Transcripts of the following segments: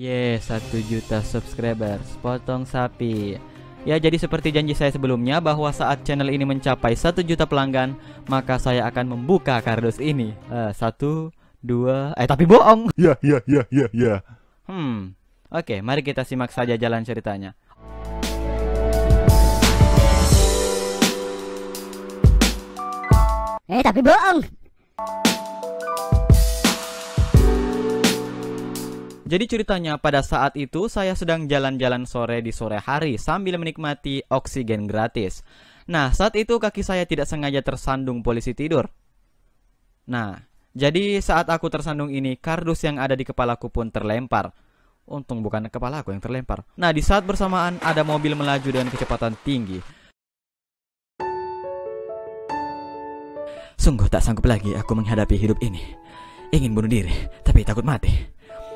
1 juta subscribers, potong sapi. Ya, jadi seperti janji saya sebelumnya bahwa saat channel ini mencapai 1 juta pelanggan, maka saya akan membuka kardus ini. 1, 2, tapi bohong. Ya. Oke, mari kita simak saja jalan ceritanya. Tapi bohong. Jadi ceritanya pada saat itu saya sedang jalan-jalan sore di sore hari sambil menikmati oksigen gratis. Nah, saat itu kaki saya tidak sengaja tersandung polisi tidur. Nah, jadi saat aku tersandung ini, kardus yang ada di kepalaku pun terlempar. Untung bukan kepala aku yang terlempar. Nah, di saat bersamaan ada mobil melaju dengan kecepatan tinggi. Sungguh tak sanggup lagi aku menghadapi hidup ini. Ingin bunuh diri, tapi takut mati.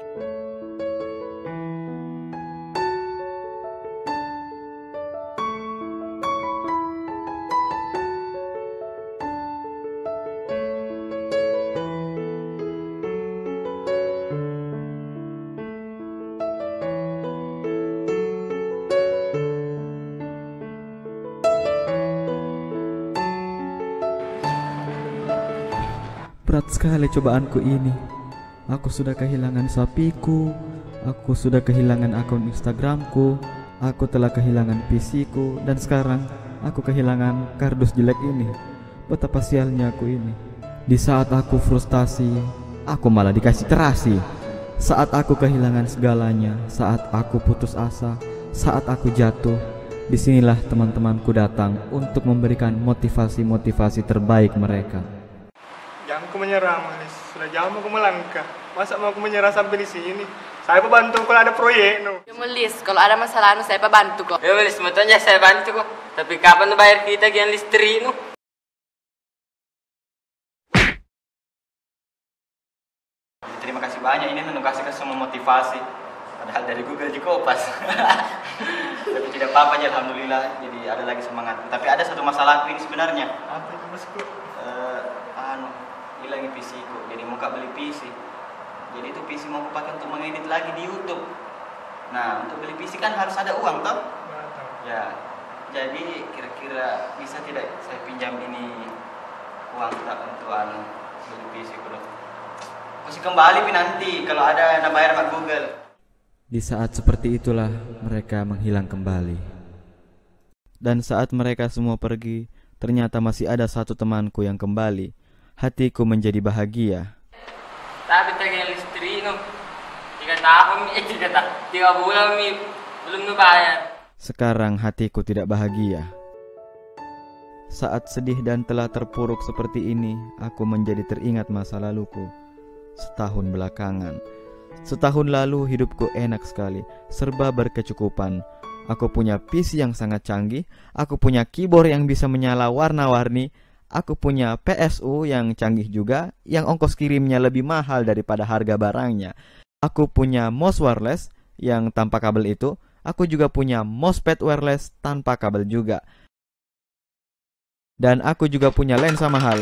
Berat sekali cobaanku ini. Aku sudah kehilangan sapiku, aku sudah kehilangan akun Instagramku, aku telah kehilangan PC-ku, dan sekarang aku kehilangan kardus jelek ini. Betapa sialnya aku ini. Di saat aku frustasi, aku malah dikasih terasi. Saat aku kehilangan segalanya, saat aku putus asa, saat aku jatuh, disinilah teman-temanku datang untuk memberikan motivasi-motivasi terbaik mereka. Jangan aku menyerah, Manis. Sudah jauh aku melangkah. Masa mau aku menyerah sampai di sini? Saya bantu kalau ada proyek, no. Ya, Melis, kalau ada masalah, saya bantu kok. Ya, Melis, sebetulnya saya bantu kok. Tapi kapan tuh bayar kita yang listrik, no? Terima kasih banyak, ini kasih ke semua motivasi. Padahal dari Google juga pas. Tapi tidak apa-apa aja, alhamdulillah. Jadi ada lagi semangat. Tapi ada satu masalah ini sebenarnya. Apa itu, Bosku? Hilangin PC ku, jadi mau beli PC. Jadi itu PC mau aku pakai untuk mengedit lagi di YouTube. Nah, untuk beli PC kan harus ada uang toh? Ya. Jadi kira-kira bisa tidak saya pinjam ini uang tak untuk beli PC ku? Masih kembali nanti kalau ada yang bayar sama Google. Di saat seperti itulah mereka menghilang kembali. Dan saat mereka semua pergi, ternyata masih ada satu temanku yang kembali. Hatiku menjadi bahagia. Tapi tagihan listrik, no? 3 tahun, 3 bulan, belum bayar. Sekarang hatiku tidak bahagia. Saat sedih dan telah terpuruk seperti ini, aku menjadi teringat masa laluku. Setahun belakangan. Setahun lalu hidupku enak sekali, serba berkecukupan. Aku punya PC yang sangat canggih, aku punya keyboard yang bisa menyala warna-warni, aku punya PSU yang canggih juga, yang ongkos kirimnya lebih mahal daripada harga barangnya. Aku punya mouse wireless yang tanpa kabel itu, aku juga punya mousepad wireless tanpa kabel juga. Dan aku juga punya lensa mahal.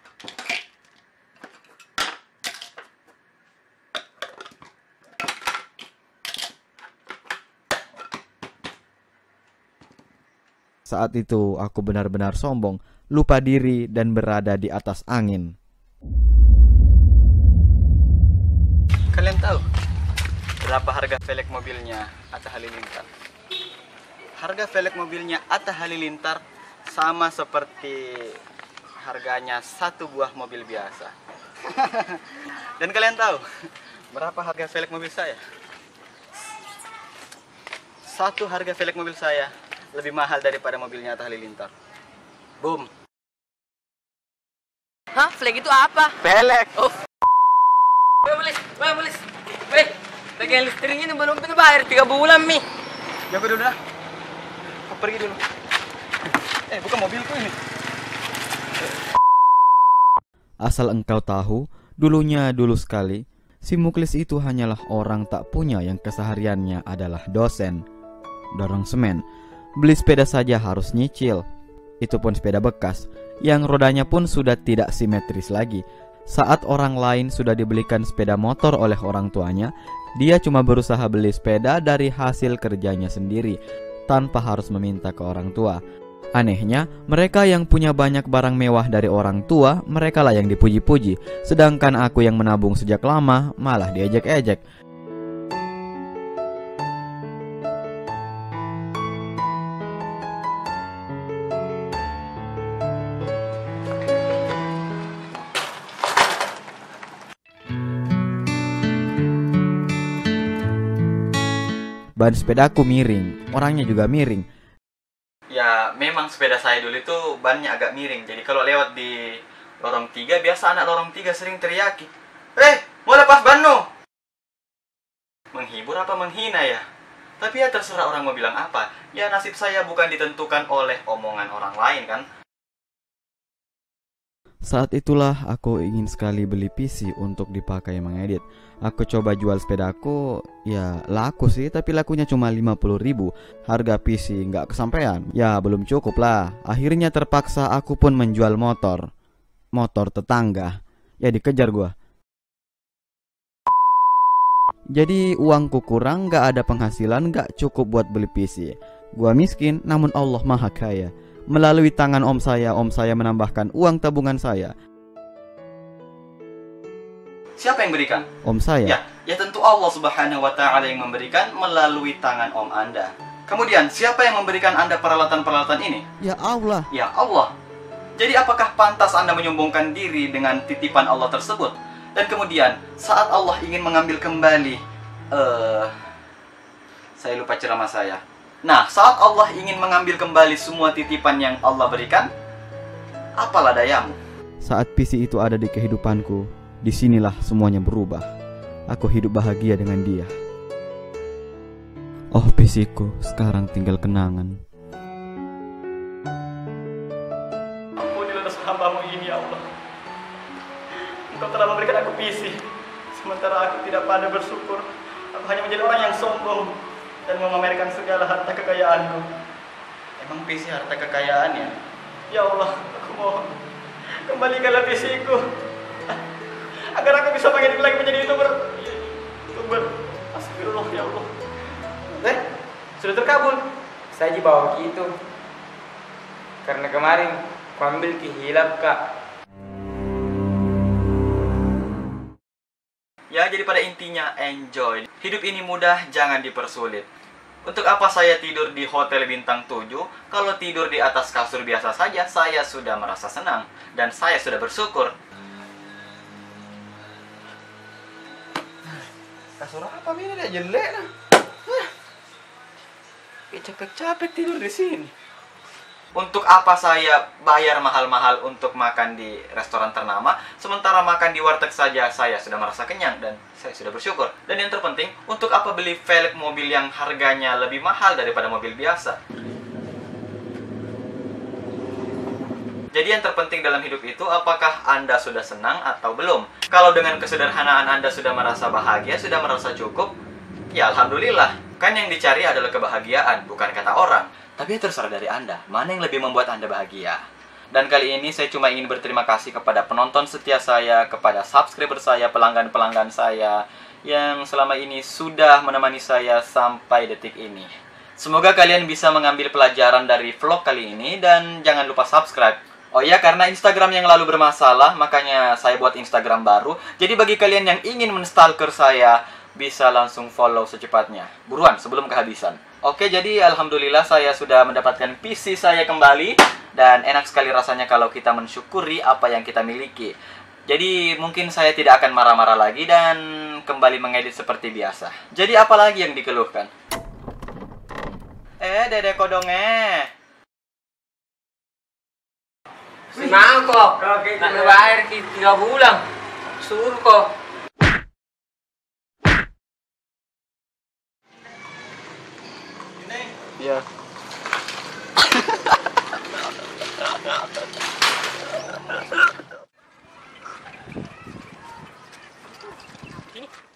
Saat itu aku benar-benar sombong, lupa diri dan berada di atas angin. Kalian tahu berapa harga velg mobilnya Atta Halilintar? Harga velg mobilnya Atta Halilintar sama seperti harganya satu buah mobil biasa. Dan kalian tahu berapa harga velg mobil saya? Satu harga velg mobil saya lebih mahal daripada mobilnya Atta Halilintar. Boom. Hah? Flag itu apa? Velg. Oh. Melis. Tagihan listriknya ini belum bayar 3 bulan, Mi. Ya aku dulu dah. Aku pergi dulu. Bukan mobilku ini. Asal engkau tahu, dulu sekali, si Muklis itu hanyalah orang tak punya yang kesehariannya adalah dosen. Dorong semen. Beli sepeda saja harus nyicil. Itu pun sepeda bekas, yang rodanya pun sudah tidak simetris lagi. Saat orang lain sudah dibelikan sepeda motor oleh orang tuanya, Dia cuma berusaha beli sepeda dari hasil kerjanya sendiri, tanpa harus meminta ke orang tua. Anehnya, mereka yang punya banyak barang mewah dari orang tua, mereka lah yang dipuji-puji. Sedangkan aku yang menabung sejak lama, malah diejek-ejek. Ban sepedaku miring, orangnya juga miring. Ya memang sepeda saya dulu itu bannya agak miring. Jadi kalau lewat di lorong 3, biasa anak lorong 3 sering teriaki, mau lepas ban no? Menghibur apa menghina ya? Tapi ya terserah orang mau bilang apa. Ya nasib saya bukan ditentukan oleh omongan orang lain kan. Saat itulah aku ingin sekali beli PC untuk dipakai mengedit. Aku coba jual sepedaku, ya laku sih, tapi lakunya cuma 50.000. Harga PC nggak kesampaian, ya belum cukup lah. Akhirnya terpaksa aku pun menjual motor tetangga. Ya dikejar gua. Jadi uangku kurang, nggak ada penghasilan, nggak cukup buat beli PC. Gua miskin, namun Allah maha kaya. Melalui tangan om saya menambahkan uang tabungan saya. Siapa yang berikan? Om saya. Ya tentu Allah Subhanahu wa Ta'ala yang memberikan melalui tangan om Anda. Kemudian siapa yang memberikan Anda peralatan-peralatan ini? Ya Allah. Ya Allah. Jadi apakah pantas Anda menyombongkan diri dengan titipan Allah tersebut? Dan kemudian saat Allah ingin mengambil kembali, saya lupa ceramah saya. Nah, saat Allah ingin mengambil kembali semua titipan yang Allah berikan, apalah dayamu? Saat PC itu ada di kehidupanku, disinilah semuanya berubah. Aku hidup bahagia dengan dia. Oh PC-ku, sekarang tinggal kenangan. Ampunilah dosa hamba-Mu ini ya Allah. Engkau telah memberikan aku PC, sementara aku tidak pandai bersyukur. Aku hanya menjadi orang yang sombong dan memamerkan segala harta kekayaanku. Emang PC harta kekayaan ya? Ya Allah, aku mohon kembalikanlah PC-ku agar aku bisa mengedit lagi menjadi YouTuber. Astagfirullah ya Allah. Sudah terkabul. Saya dibawa gitu. Karena kemarin ku ambil kehilap kak. Ya jadi pada intinya enjoy. Hidup ini mudah, jangan dipersulit. Untuk apa saya tidur di hotel bintang 7? Kalau tidur di atas kasur biasa saja, saya sudah merasa senang. Dan saya sudah bersyukur. Kasur apa ini udah jelek nah. Capek-capek tidur di sini. Untuk apa saya bayar mahal-mahal untuk makan di restoran ternama, sementara makan di warteg saja saya sudah merasa kenyang dan saya sudah bersyukur. Dan yang terpenting, untuk apa beli velg mobil yang harganya lebih mahal daripada mobil biasa? Jadi yang terpenting dalam hidup itu, apakah Anda sudah senang atau belum? Kalau dengan kesederhanaan Anda sudah merasa bahagia, sudah merasa cukup, ya Alhamdulillah. Kan yang dicari adalah kebahagiaan, bukan kata orang. Tapi terserah dari Anda, mana yang lebih membuat Anda bahagia. Dan kali ini saya cuma ingin berterima kasih kepada penonton setia saya, kepada subscriber saya, pelanggan-pelanggan saya, yang selama ini sudah menemani saya sampai detik ini. Semoga kalian bisa mengambil pelajaran dari vlog kali ini, dan jangan lupa subscribe. Oh ya, karena Instagram yang lalu bermasalah, makanya saya buat Instagram baru. Jadi bagi kalian yang ingin menstalker saya, bisa langsung follow secepatnya. Buruan, sebelum kehabisan. Oke, jadi alhamdulillah saya sudah mendapatkan PC saya kembali. Dan enak sekali rasanya kalau kita mensyukuri apa yang kita miliki. Jadi mungkin saya tidak akan marah-marah lagi dan kembali mengedit seperti biasa. Jadi apa lagi yang dikeluhkan? Dede kodongnya. Si Mangkok, tak bayar 3 bulan. Suruh kok. Iya.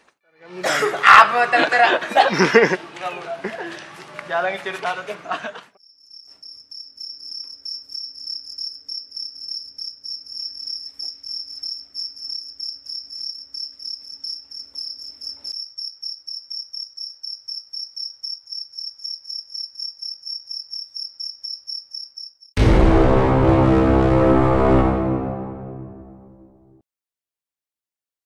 Apa tertera? Jalan cerita tuh.